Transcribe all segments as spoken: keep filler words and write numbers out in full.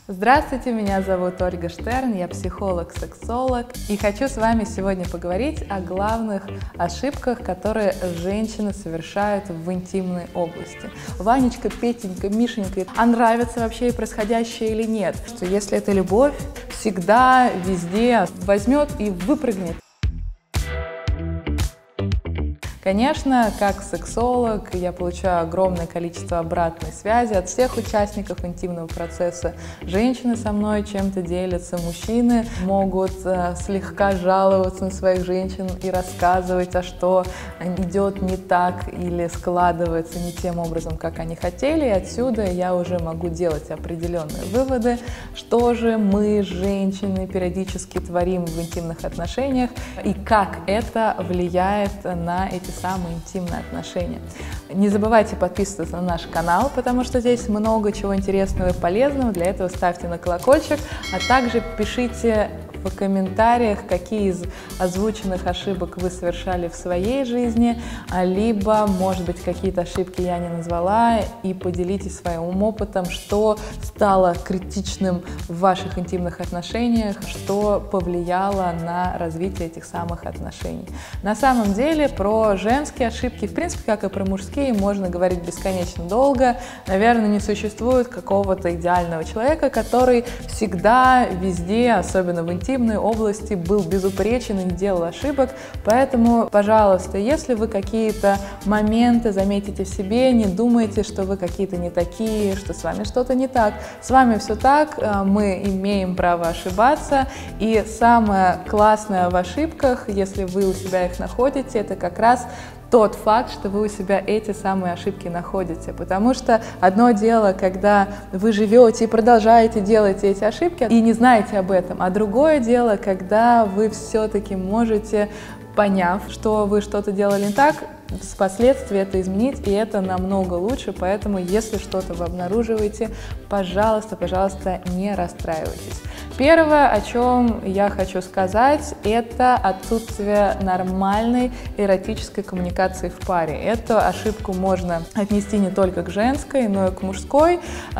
Здравствуйте, меня зовут Ольга Штерн, я психолог-сексолог и хочу с вами сегодня поговорить о главных ошибках, которые женщины совершают в интимной области. Ванечка, Петенька, Мишенька, а нравится вообще происходящее или нет? Что если это любовь, всегда, везде возьмет и выпрыгнет. Конечно, как сексолог я получаю огромное количество обратной связи от всех участников интимного процесса. Женщины со мной чем-то делятся, мужчины могут э, слегка жаловаться на своих женщин и рассказывать, а что идет не так или складывается не тем образом, как они хотели. И отсюда я уже могу делать определенные выводы, что же мы, женщины, периодически творим в интимных отношениях и как это влияет на эти самые интимные отношения. Не забывайте подписываться на наш канал, потому что здесь много чего интересного и полезного. Для этого ставьте на колокольчик, а также пишите в комментариях, какие из озвученных ошибок вы совершали в своей жизни, либо, может быть, какие-то ошибки я не назвала, и поделитесь своим опытом, что стало критичным в ваших интимных отношениях, что повлияло на развитие этих самых отношений. На самом деле про женские ошибки, в принципе, как и про мужские, можно говорить бесконечно долго. Наверное, не существует какого-то идеального человека, который всегда, везде, особенно в интимной области, был безупречен и не делал ошибок. Поэтому, пожалуйста, если вы какие-то моменты заметите в себе, не думайте, что вы какие-то не такие, что с вами что-то не так. С вами все так, мы имеем право ошибаться. И самое классное в ошибках, если вы у себя их находите, это как раз тот факт, что вы у себя эти самые ошибки находите. Потому что одно дело, когда вы живете и продолжаете делать эти ошибки и не знаете об этом, а другое дело, когда вы все-таки можете, поняв, что вы что-то делали не так, впоследствии это изменить, и это намного лучше. Поэтому, если что-то вы обнаруживаете, пожалуйста, пожалуйста, не расстраивайтесь. Первое, о чем я хочу сказать, это отсутствие нормальной эротической коммуникации в паре. Эту ошибку можно отнести не только к женской, но и к мужской,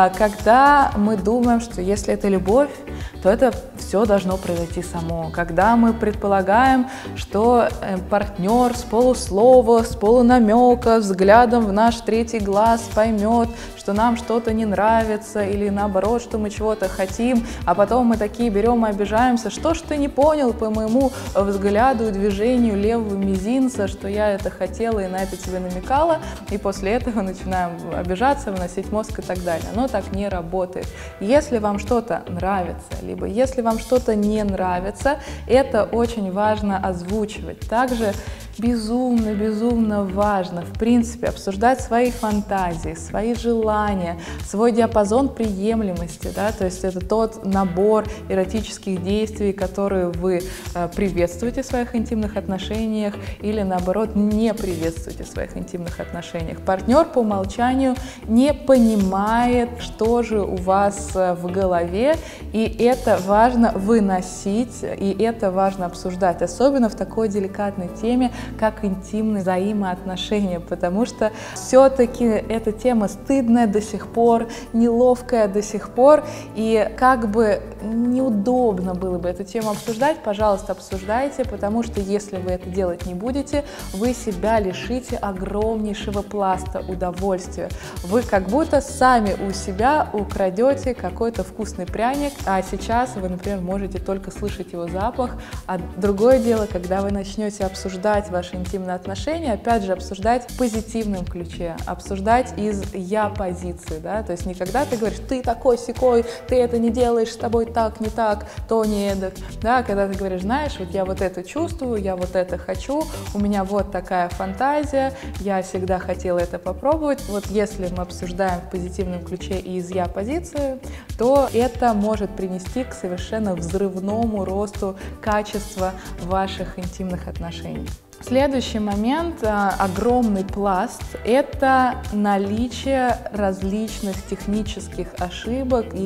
когда мы думаем, что если это любовь, то это все должно произойти само. Когда мы предполагаем, что партнер с полуслова, с полунамека, взглядом в наш третий глаз поймет, что нам что-то не нравится, или наоборот, что мы чего-то хотим, а потом мы такие берем и обижаемся, что ж ты не понял по моему взгляду и движению левого мизинца, что я это хотела и на это тебе намекала, и после этого начинаем обижаться, выносить мозг и так далее. Но так не работает. Если вам что-то нравится, либо если вам что-то не нравится, это очень важно озвучивать. Также безумно, безумно важно, в принципе, обсуждать свои фантазии, свои желания, свой диапазон приемлемости, да, то есть это тот набор эротических действий, которые вы э, приветствуете в своих интимных отношениях или, наоборот, не приветствуете в своих интимных отношениях. Партнер по умолчанию не понимает, что же у вас в голове, и это важно выносить, и это важно обсуждать, особенно в такой деликатной теме, как интимные взаимоотношения, потому что все-таки эта тема стыдная до сих пор, неловкая до сих пор, и как бы неудобно было бы эту тему обсуждать, пожалуйста, обсуждайте, потому что если вы это делать не будете, вы себя лишите огромнейшего пласта удовольствия. Вы как будто сами у себя украдете какой-то вкусный пряник, а сейчас вы, например, можете только слышать его запах, а другое дело, когда вы начнете обсуждать ваши интимные отношения, опять же, обсуждать в позитивном ключе, обсуждать из я-позиции, да, то есть не когда ты говоришь, ты такой-сякой, ты это не делаешь, с тобой так, не так, то не эдак, да, когда ты говоришь, знаешь, вот я вот это чувствую, я вот это хочу, у меня вот такая фантазия, я всегда хотела это попробовать. Вот если мы обсуждаем в позитивном ключе и из я-позиции, то это может принести к совершенно взрывному росту качества ваших интимных отношений. Следующий момент, огромный пласт, это наличие различных технических ошибок и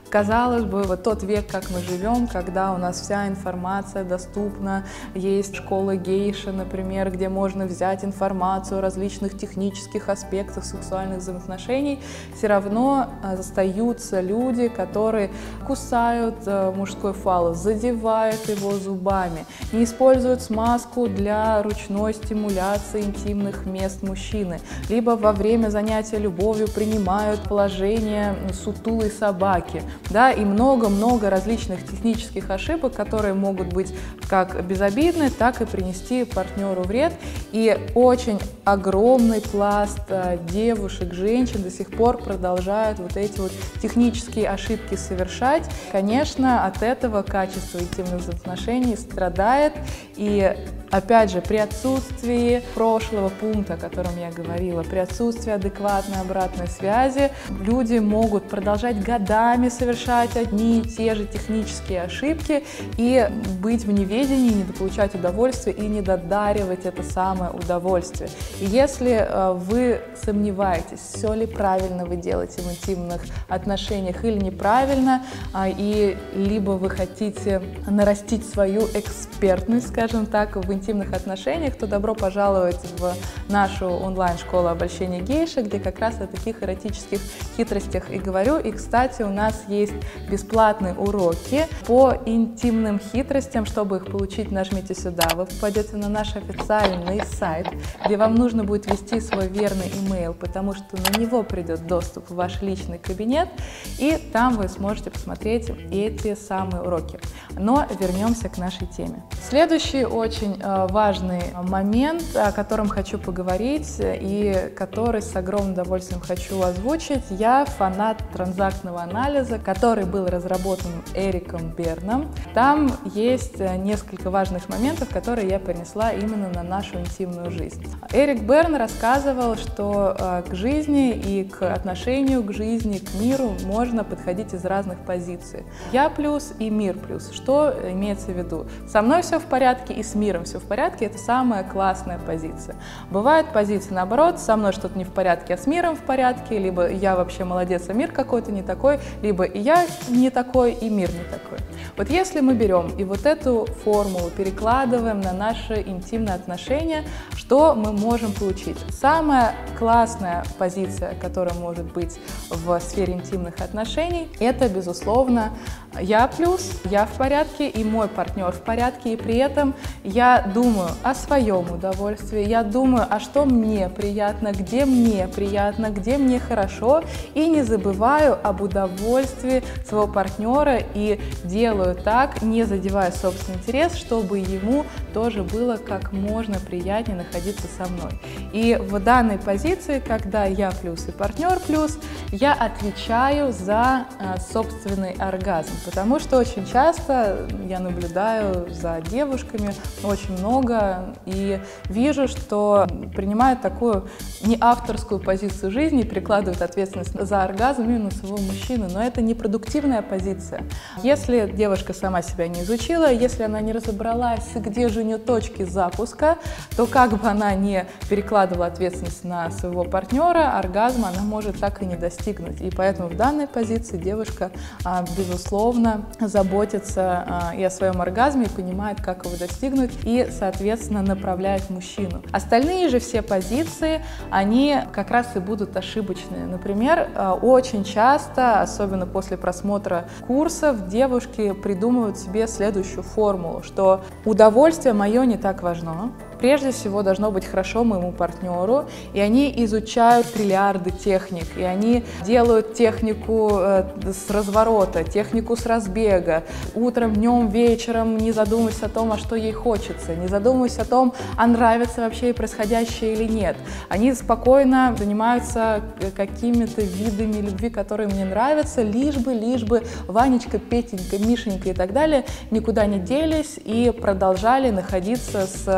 Казалось бы, вот тот век, как мы живем, когда у нас вся информация доступна, есть школы гейши, например, где можно взять информацию о различных технических аспектах сексуальных взаимоотношений, все равно остаются люди, которые кусают мужской фаллос, задевают его зубами, не используют смазку для ручной стимуляции интимных мест мужчины, либо во время занятия любовью принимают положение сутулой собаки, да, и много-много различных технических ошибок, которые могут быть как безобидны, так и принести партнеру вред. И очень огромный пласт девушек, женщин до сих пор продолжают вот эти вот технические ошибки совершать. Конечно, от этого качество интимных взаимоотношений страдает, и опять же, при отсутствии прошлого пункта, о котором я говорила, при отсутствии адекватной обратной связи, люди могут продолжать годами совершать одни и те же технические ошибки и быть в неведении, недополучать удовольствие и недодаривать это самое удовольствие. И если э, вы сомневаетесь, все ли правильно вы делаете в интимных отношениях или неправильно, э, и либо вы хотите нарастить свою экспертность, скажем так, в интимных отношениях, то добро пожаловать в нашу онлайн-школу обольщения гейши, где как раз о таких эротических хитростях и говорю. И, кстати, у нас есть бесплатные уроки по интимным хитростям. Чтобы их получить, нажмите сюда. Вы попадете на наш официальный сайт, где вам нужно будет ввести свой верный имейл, потому что на него придет доступ в ваш личный кабинет, и там вы сможете посмотреть эти самые уроки. Но вернемся к нашей теме. Следующий очень важный момент, о котором хочу поговорить и который с огромным удовольствием хочу озвучить. Я фанат транзактного анализа, который был разработан Эриком Берном. Там есть несколько важных моментов, которые я перенесла именно на нашу интимную жизнь. Эрик Берн рассказывал, что к жизни и к отношению к жизни, к миру можно подходить из разных позиций. Я плюс и мир плюс. Что имеется в виду? Со мной все в порядке и с миром все в порядке. Это самая классная позиция. Бывает позиция наоборот, со мной что-то не в порядке, а с миром в порядке, либо я вообще молодец, а мир какой-то не такой, либо и я не такой, и мир не такой. Вот если мы берем и вот эту формулу перекладываем на наши интимные отношения, что мы можем получить? Самая классная позиция, которая может быть в сфере интимных отношений, это, безусловно, я плюс, я в порядке, и мой партнер в порядке, и при этом я думаю о своем удовольствии, я думаю, а что мне приятно, где мне приятно, где мне хорошо, и не забываю об удовольствии своего партнера и делаю так, не задевая собственный интерес, чтобы ему тоже было как можно приятнее находиться со мной. И в данной позиции, когда я плюс и партнер плюс, я отвечаю за а, собственный оргазм, потому что очень часто я наблюдаю за девушками очень много и вижу, что принимают такую не авторскую позицию жизни, прикладывают ответственность за оргазм именно своего мужчины, но это непродуктивная позиция. Если девушка сама себя не изучила, если она не разобралась, где же у нее точки запуска, то как бы она не перекладывала ответственность на своего партнера, оргазма она может так и не достигнуть. И поэтому в данной позиции девушка, безусловно, заботится и о своем оргазме, и понимает, как его достигнуть, и, соответственно, направляет мужчину. Остальные же все позиции, они как раз и будут ошибочные. Например, очень часто, особенно после просмотра курсов, девушки придумывают себе следующую формулу, что удовольствие мое не так важно. Прежде всего должно быть хорошо моему партнеру, и они изучают триллиарды техник, и они делают технику э, с разворота, технику с разбега, утром, днем, вечером, не задумываясь о том, а что ей хочется, не задумываясь о том, а нравится вообще ей происходящее или нет. Они спокойно занимаются какими-то видами любви, которые мне нравятся, лишь бы, лишь бы Ванечка, Петенька, Мишенька и так далее никуда не делись и продолжали находиться с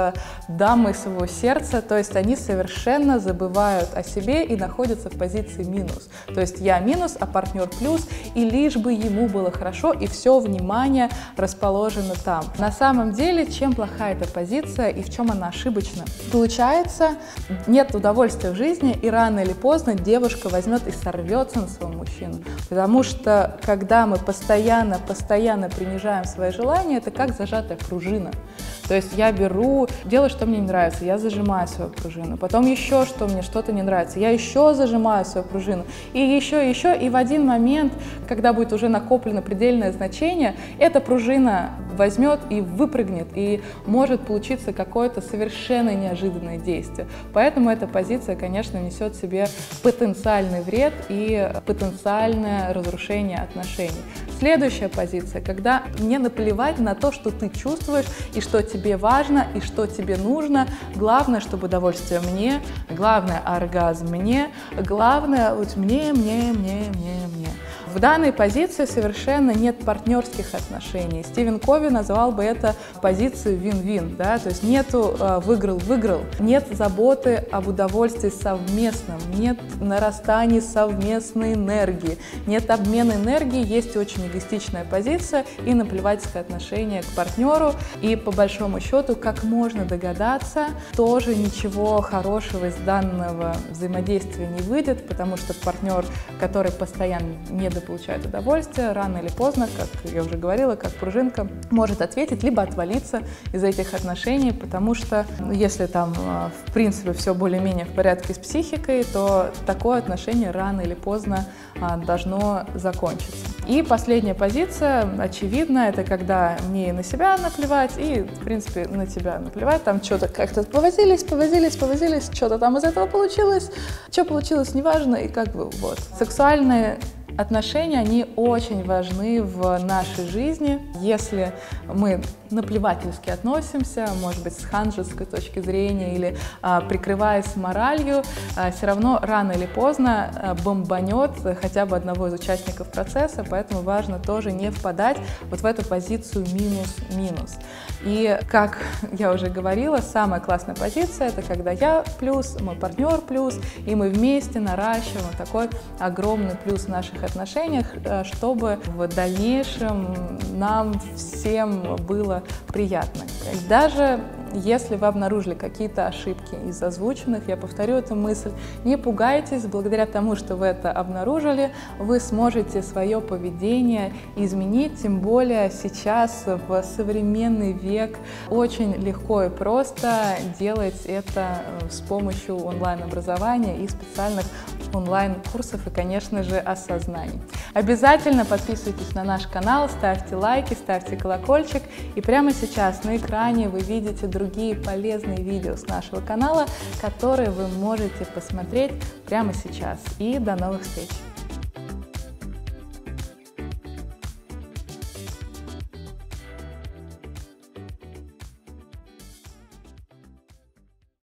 дамой своего сердца, то есть они совершенно забывают о себе и находятся в позиции минус. То есть я минус, а партнер плюс, и лишь бы ему было хорошо, и все внимание расположено там. На самом деле, чем плоха эта позиция и в чем она ошибочна? Получается, нет удовольствия в жизни, и рано или поздно девушка возьмет и сорвется на своего мужчину. Потому что, когда мы постоянно, постоянно принижаем свои желания, это как зажатая пружина. То есть я беру, делаю, что мне не нравится, я зажимаю свою пружину, потом еще что мне что-то не нравится, я еще зажимаю свою пружину, и еще, и еще, и в один момент, когда будет уже накоплено предельное значение, эта пружина возьмет и выпрыгнет, и может получиться какое-то совершенно неожиданное действие. Поэтому эта позиция, конечно, несет в себе потенциальный вред и потенциальное разрушение отношений. Следующая позиция, когда мне наплевать на то, что ты чувствуешь, и что тебе важно, и что тебе нужно. Главное, чтобы удовольствие мне, главное, оргазм мне, главное, вот мне, мне, мне, мне, мне. В данной позиции совершенно нет партнерских отношений. Стивен Кови назвал бы это позицией вин-вин, да? То есть нету э, выиграл-выиграл, нет заботы об удовольствии совместном, нет нарастания совместной энергии, нет обмена энергии, есть очень эгоистичная позиция и наплевательское отношение к партнеру. И по большому счету, как можно догадаться, тоже ничего хорошего из данного взаимодействия не выйдет, потому что партнер, который постоянно не получает удовольствие, рано или поздно, как я уже говорила, как пружинка, может ответить, либо отвалиться из этих отношений, потому что если там в принципе все более-менее в порядке с психикой, то такое отношение рано или поздно должно закончиться. И последняя позиция, очевидно, это когда мне на себя наплевать и, в принципе, на тебя наплевать, там что-то как-то повозились, повозились, повозились, что-то там из этого получилось, что получилось, неважно, и как бы вот. Сексуальные отношения, они очень важны в нашей жизни. Если мы наплевательски относимся, может быть, с ханжеской точки зрения или а, прикрываясь моралью, а, все равно рано или поздно а, бомбанет хотя бы одного из участников процесса, поэтому важно тоже не впадать вот в эту позицию минус-минус. И, как я уже говорила, самая классная позиция — это когда я плюс, мой партнер плюс, и мы вместе наращиваем такой огромный плюс в наших отношениях, чтобы в дальнейшем нам всем было приятно. Даже если вы обнаружили какие-то ошибки из озвученных, я повторю эту мысль, не пугайтесь, благодаря тому, что вы это обнаружили, вы сможете свое поведение изменить, тем более сейчас, в современный век, очень легко и просто делать это с помощью онлайн-образования и специальных онлайн-курсов и, конечно же, осознаний. Обязательно подписывайтесь на наш канал, ставьте лайки, ставьте колокольчик, и прямо сейчас на экране вы видите другие полезные видео с нашего канала, которые вы можете посмотреть прямо сейчас. И до новых встреч!